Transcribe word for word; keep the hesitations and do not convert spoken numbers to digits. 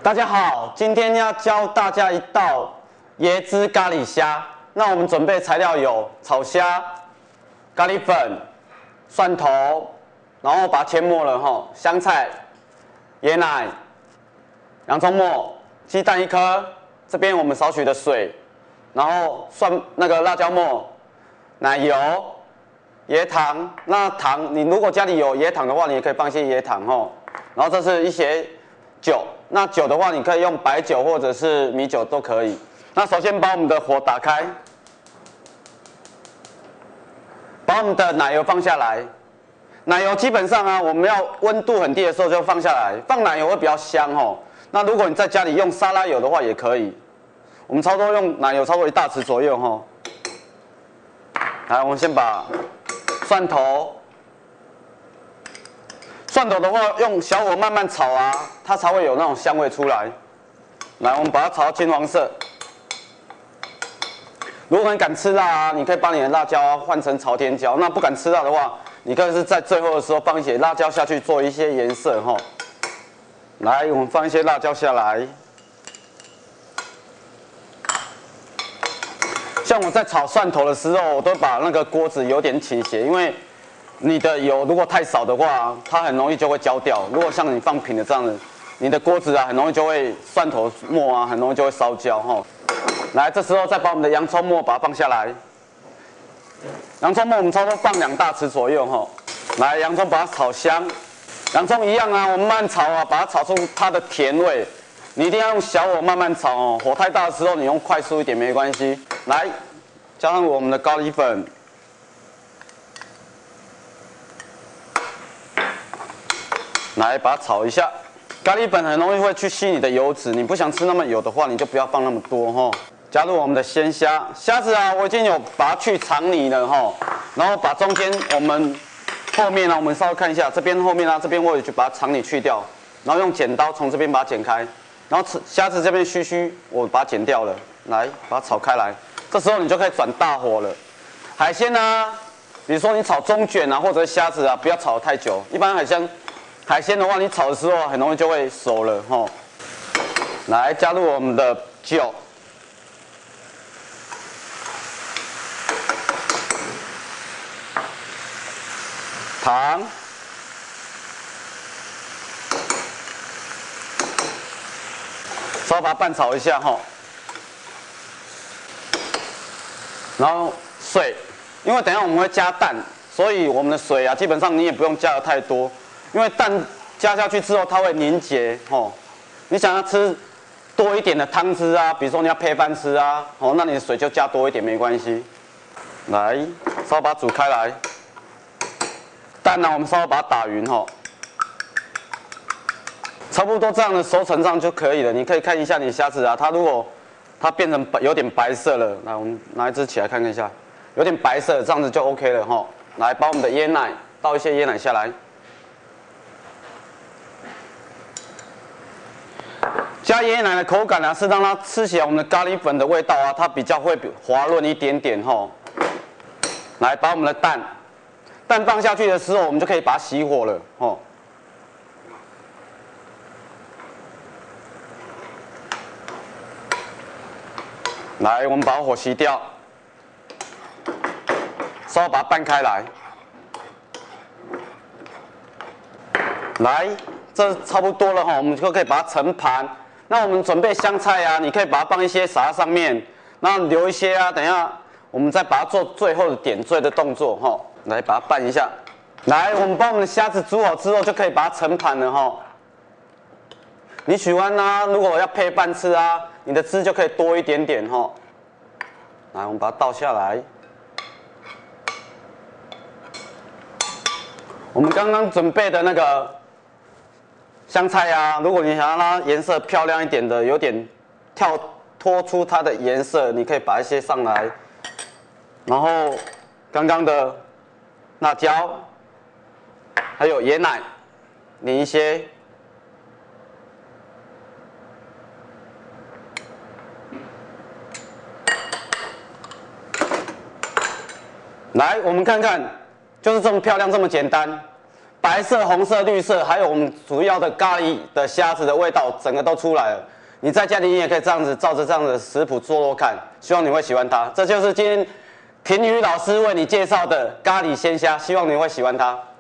大家好，今天要教大家一道椰汁咖喱虾。那我们准备材料有炒虾、咖喱粉、蒜头，然后把它切末了哈，香菜、椰奶、洋葱末、鸡蛋一颗，这边我们少许的水，然后蒜那个辣椒末、奶油、椰糖。那糖你如果家里有椰糖的话，你也可以放一些椰糖哈。然后这是一些酒，那酒的话你可以用白酒或者是米酒都可以。那首先把我们的火打开，把我们的奶油放下来。奶油基本上啊，我们要温度很低的时候就放下来，放奶油会比较香哦。那如果你在家里用沙拉油的话也可以。我们差不多用奶油超过一大匙左右哈。来，我们先把蒜头。蒜头的话，用小火慢慢炒啊，它才会有那种香味出来。来，我们把它炒到金黄色。如果你敢吃辣啊，你可以把你的辣椒啊换成朝天椒。那不敢吃辣的话，你可以是在最后的时候放一些辣椒下去做一些颜色哈。来，我们放一些辣椒下来。像我在炒蒜头的时候，我都把那个锅子有点倾斜，因为你的油如果太少的话，它很容易就会焦掉。如果像你放平的这样子，你的锅子啊很容易就会蒜头末啊很容易就会烧焦哈。来，这时候再把我们的洋葱末把它放下来。洋葱末我们差不多放两大匙左右哈。来，洋葱把它炒香。洋葱一样啊，我们慢炒啊，把它炒出它的甜味。你一定要用小火慢慢炒哦，火太大的时候你用快速一点没关系。来，加上我们的咖喱粉。来，把它炒一下。咖喱粉很容易会去吸你的油脂，你不想吃那么油的话，你就不要放那么多哈。加入我们的鲜虾，虾子啊，我已经有把它去肠泥了哈，然后把中间我们后面呢、啊，我们稍微看一下这边后面啊，这边我也去把它肠泥去掉，然后用剪刀从这边把它剪开，然后虾子这边须须我把它剪掉了，来把它炒开来，这时候你就可以转大火了。海鲜呢、啊，比如说你炒中卷啊，或者是虾子啊，不要炒得太久，一般海鲜。海鲜的话，你炒的时候很容易就会熟了哈。来，加入我们的酒、糖、稍微把它拌炒一下哈。然后水，因为等一下我们会加蛋，所以我们的水啊，基本上你也不用加的太多。因为蛋加下去之后，它会凝结哦。你想要吃多一点的汤汁啊，比如说你要配饭吃啊，哦，那你的水就加多一点没关系。来，稍微把它煮开来。蛋呢，我们稍微把它打匀哈，差不多这样的熟成上就可以了。你可以看一下你虾子啊，它如果它变成有点白色了，来，我们拿一只起来看看一下，有点白色，这样子就 OK 了哈。来，把我们的椰奶倒一些椰奶下来。加椰奶的口感呢、啊，是让它吃起来我们的咖喱粉的味道啊，它比较会滑润一点点哈。来，把我们的蛋蛋放下去的时候，我们就可以把它熄火了哈。来，我们把火熄掉，稍微把它拌开来。来，这差不多了哈，我们就可以把它盛盘。那我们准备香菜啊，你可以把它放一些撒在上面，那留一些啊，等一下我们再把它做最后的点缀的动作哈。来，把它拌一下。来，我们把我们的虾子煮好之后，就可以把它盛盘了哈。你喜欢啊，如果要配饭吃啊，你的汁就可以多一点点哈。来，我们把它倒下来。我们刚刚准备的那个香菜啊，如果你想让它颜色漂亮一点的，有点跳脱出它的颜色，你可以把一些上来。然后刚刚的辣椒，还有椰奶，淋一些。来，我们看看，就是这么漂亮，这么简单。 白色、红色、绿色，还有我们主要的咖喱的虾子的味道，整个都出来了。你在家里你也可以这样子照着这样的食谱做做看，希望你会喜欢它。这就是今天婷宇老师为你介绍的咖喱鲜虾，希望你会喜欢它。